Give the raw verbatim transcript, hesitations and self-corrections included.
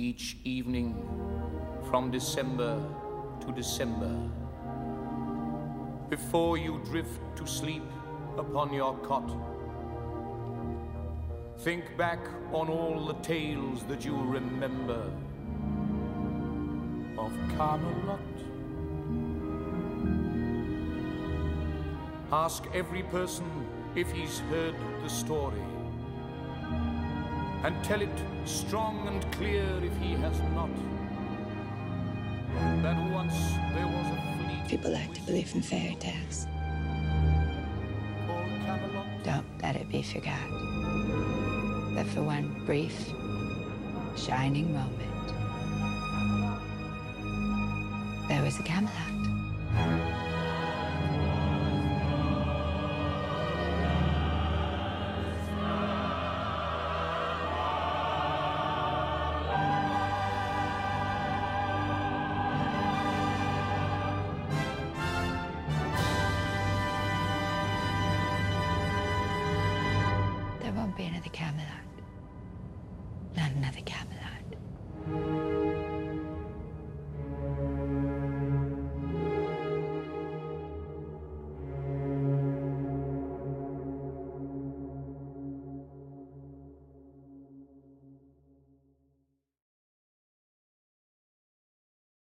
each evening from December to December. Before you drift to sleep upon your cot, think back on all the tales that you remember of Camelot. Ask every person if he's heard the story, and tell it strong and clear if he has not, that once there was a fleet. People like to believe in fairy tales. Called Camelot. Don't let it be forgot that for one brief, shining moment, there was a Camelot. There won't be another Camelot.